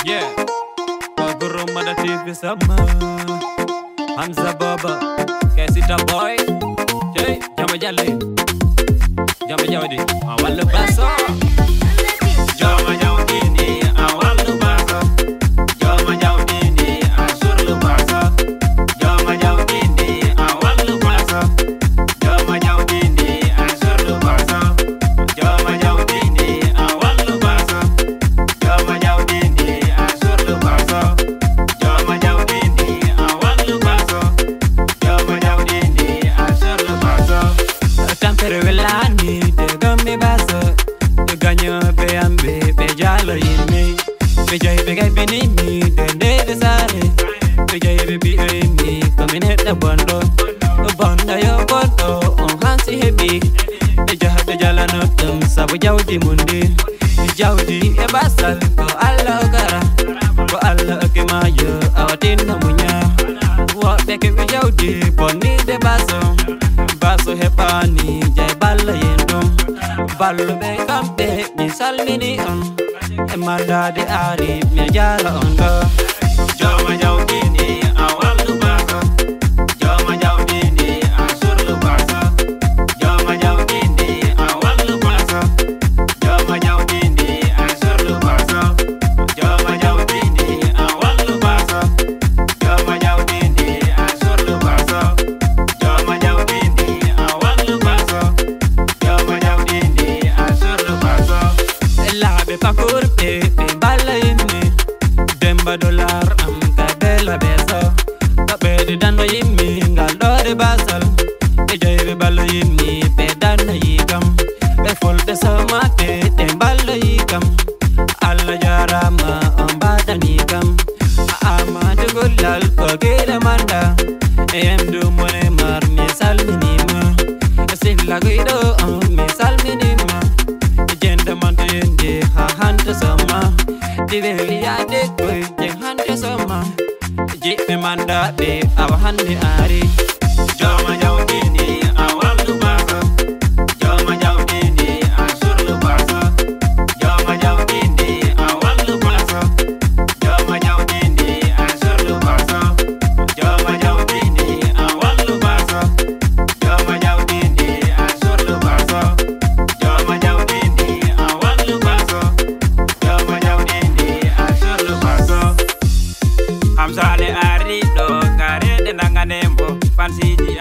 Yeah, Guru Mada TV sama Hamza Baba Kesita Boy Jai, jama jale Jama jawdi Awal baso Jama jawdi ni awal baso Jama jawdi ni asur baso Jama jawdi ni awal baso Jama jawdi ni asur baso Jama jawdi ni awal baso Jama jawdi ni asur baso Jama jawdi ni awal baso Jama jawdi ni asur baso Tampere velani de gambe baso de ganyo be ambe be jalo yimi be jay be gay benimi de de sare be jay be bi mi kamine da bondo bonda yo bondo on hansi hebi be jahade jalano tum sabu jawdi mundi jawdi e basal ko alla gara ko alla ke mayo awadin munya wo be ke jawdi bonni de baso baso hebani jay balla yendo ballo be kambe mi salmini on e madade ari mi jala on do joma jawdi ni awal baso joma jawdi ni asur baso joma jawdi ni awal baso joma jawdi ni asur baso joma jawdi ni awal baso joma jawdi ni asur baso joma jawdi ni awal baso joma jawdi ni asur baso labe pakur pe bala yimmi demba dollar am ka bela beso ka be dando yimmi ngal dore basal e jeybe bala yimmi pe dana yikam be folde samate te bala yikam alla jarama on badani kam amade golal ko gele manda emdu mone mar mi salminima silla guido on mi salminima jende mantende ha hande sama diveli ade koy je hande sama jibe manda be awa hande ari joma jawdi ni awal baso joma jawdi ni asur baso joma jawdi ni awal baso joma jawdi ni asur baso joma jawdi ni awal baso joma jawdi ni asur baso joma jawdi ni awal baso joma jawdi ni asur baso Hamza ale ari do kare de nanganembo fansiji